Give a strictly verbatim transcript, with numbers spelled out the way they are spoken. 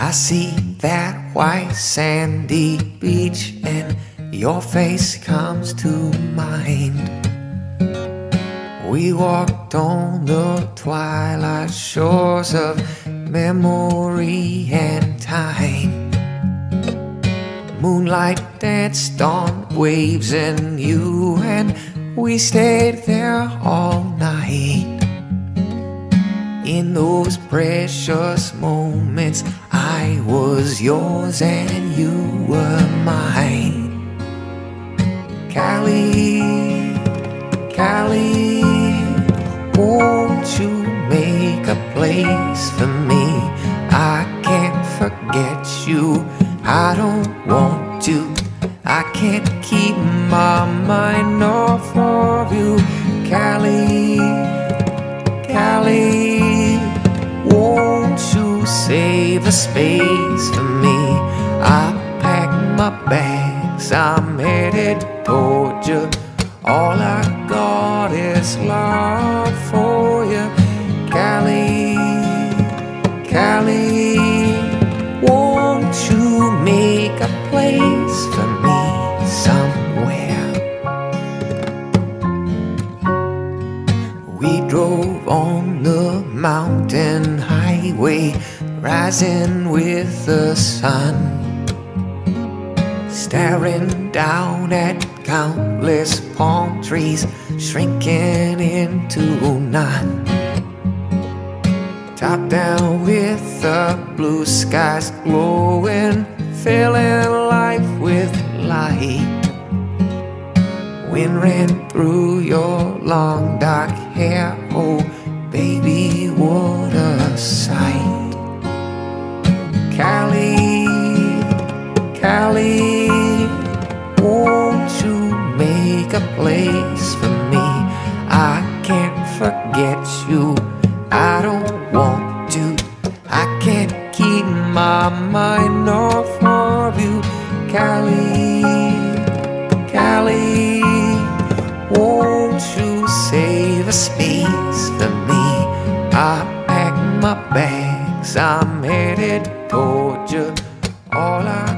I see that white sandy beach and your face comes to mind. We walked on the twilight shores of memory and time. Moonlight danced on waves and you and we stayed there all night. In those precious moments, I was yours and you were mine. Cali, Cali, won't you make a place for me? I can't forget you, I don't want to. I can't keep my mind off of you. Cali, Cali, won't you save a space for me? I pack my bags, I'm headed toward you. All I got is love for you. Cali, Cali, won't you make a place for me somewhere? We drove on the mountain highway, rising with the sun, staring down at countless palm trees, shrinking into none. Top down with the blue skies glowing, filling life with light. Wind ran through your long dark hair, oh baby, what a sight. Cali, Cali, won't you make a place for me? I can't forget you, I don't want to. I can't keep my mind off of you. Cali, Cali, won't you save a space for me? I pack my bags, I'm headed toward you. All I